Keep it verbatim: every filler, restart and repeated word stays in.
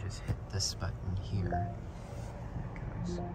just hit this button here. There it goes.